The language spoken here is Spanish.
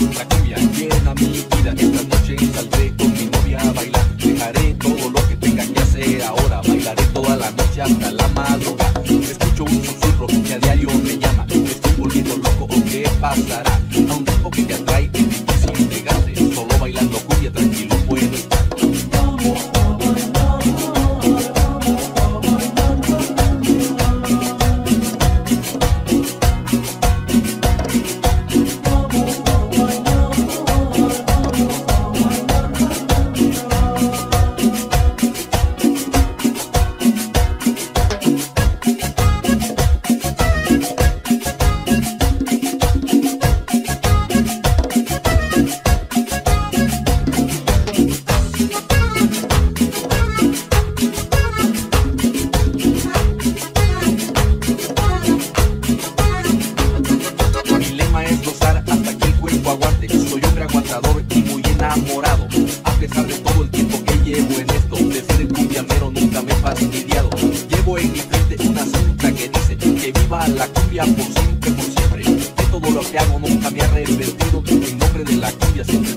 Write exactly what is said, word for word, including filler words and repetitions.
La cumbia llena mi vida. Esta noche saldré con mi novia a bailar. Dejaré todo lo que tenga que hacer ahora. Bailaré toda la noche hasta la madrugada. Escucho un susurro que a diario me llama. Me estoy volviendo loco, ¿o qué pasará? A un tipo que te atrae es difícil negarte. Solo bailando cumbia tranquilo puedo estar. Soy hombre aguantador y muy enamorado. A pesar de todo el tiempo que llevo en esto, de ser el cumbiamero nunca me he fastidiado. Llevo en mi frente una cinta que dice que viva la cumbia por siempre, por siempre. De todo lo que hago nunca me he arrepentido. En nombre de la cumbia siempre